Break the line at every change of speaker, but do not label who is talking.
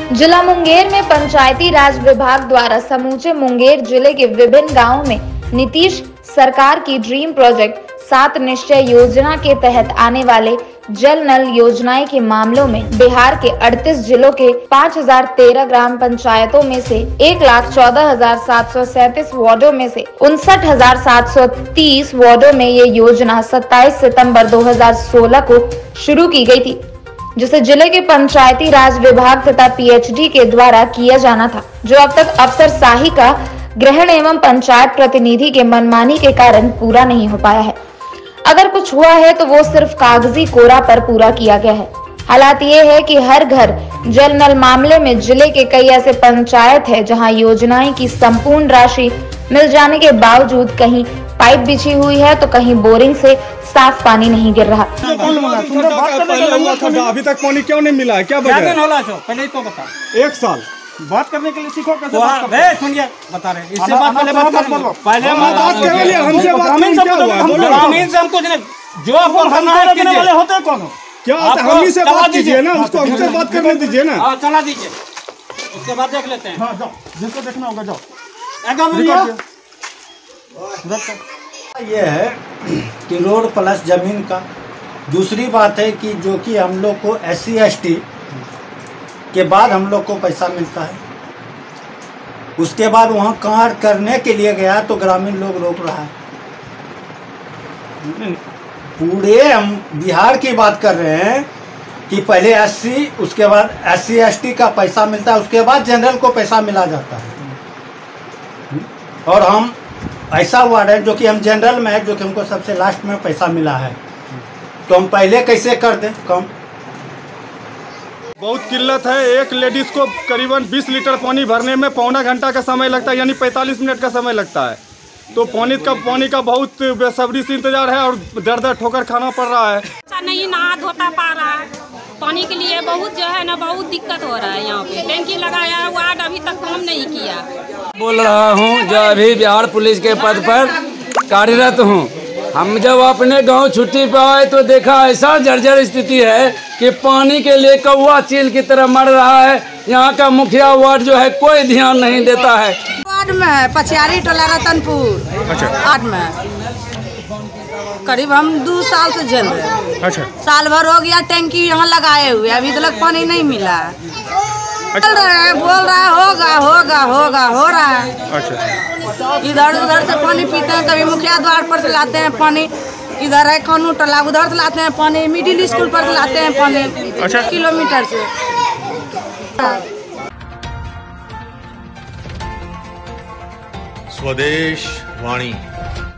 जिला मुंगेर में पंचायती राज विभाग द्वारा समूचे मुंगेर जिले के विभिन्न गांवों में नीतीश सरकार की ड्रीम प्रोजेक्ट 7 निश्चय योजना के तहत आने वाले जल नल योजनाएं के मामलों में बिहार के 38 जिलों के 5013 ग्राम पंचायतों में से 1,14,737 वार्डों में से 59,730 वार्डों में ये योजना 27 सितंबर 2016 को शुरू की गई थी, जिसे जिले के पंचायती राज विभाग तथा पीएचडी के द्वारा किया जाना था, जो अब तक अफसरशाही का ग्रहण एवं पंचायत प्रतिनिधि के मनमानी के कारण पूरा नहीं हो पाया है। अगर कुछ हुआ है तो वो सिर्फ कागजी कोरा पर पूरा किया गया है। हालात ये है कि हर घर जल नल मामले में जिले के कई ऐसे पंचायत है जहां योजनाएं की संपूर्ण राशि मिल जाने के बावजूद कहीं पाइप बिछी हुई है तो कहीं बोरिंग से साफ पानी नहीं गिर रहा।
अभी तक पानी क्यों नहीं मिला है? क्या वजह?
पहले तो बता।
1 साल
बात करने के लिए सीखो कैसे बात करते हैं। सुनिए बता रहे इससे बात पहले बात कर लो। पहले
बात केवल हमसे ग्रामीण से क्या हुआ?
ग्रामीण से हम कुछ नहीं, जो आपको करना है करने वाले होते हैं कौन?
क्या हम ही से बात कीजिए ना, उसको हमसे बात करने दीजिए ना।
हां चला दीजिए, उसके बाद देख लेते हैं। हां जाओ, जिसको देखना होगा जाओ।
ये है कि रोड प्लस जमीन का। दूसरी बात है कि जो कि हम लोग को SC ST के बाद हम लोग को पैसा मिलता है, उसके बाद वहाँ कार्य करने के लिए गया तो ग्रामीण लोग रोक रहा है। पूरे हम बिहार की बात कर रहे हैं कि पहले SC, उसके बाद SC ST का पैसा मिलता है, उसके बाद जनरल को पैसा मिला जाता है। और हम ऐसा वार्ड है जो कि हम जनरल में है, जो कि हमको सबसे लास्ट में पैसा मिला है, तो हम पहले कैसे कर दें कम?
बहुत किल्लत है। एक लेडीज को करीबन 20 लीटर पानी भरने में पौना घंटा का समय लगता है, यानी 45 मिनट का समय लगता है। तो पानी का बहुत बेसब्री से इंतजार है और दर दर ठोकर खाना पड़ रहा है।
अच्छा नहीं नहा धोता पा रहा है, पानी के लिए बहुत जो है ना बहुत दिक्कत हो रहा है। यहाँ पे टैंकी लगाया है, वार्ड अभी तक काम नहीं किया।
बोल रहा हूँ जो अभी बिहार पुलिस के पद पर कार्यरत हूँ। हम जब अपने गांव छुट्टी पे आए तो देखा ऐसा जर्जर स्थिति है कि पानी के लिए कौवा चील की तरह मर रहा है। यहाँ का मुखिया वार्ड जो है कोई ध्यान नहीं देता है।
वार्ड में है पछियारी टोला रतनपुर। अच्छा। वार्ड में करीब हम 2 साल से झेल रहे हैं।
अच्छा।
साल भर हो गया टैंकी यहाँ लगाए हुए, अभी तक पानी नहीं मिला। चल रहा है, बोल रहा है होगा होगा होगा, हो रहा है।
अच्छा।
इधर उधर से पानी पीते हैं, कभी मुखिया द्वार पर से लाते हैं पानी, इधर है खानू टला, उधर से लाते हैं पानी, मिडिल स्कूल पर से लाते हैं पानी। अच्छा। किलोमीटर से।
स्वदेश वाणी।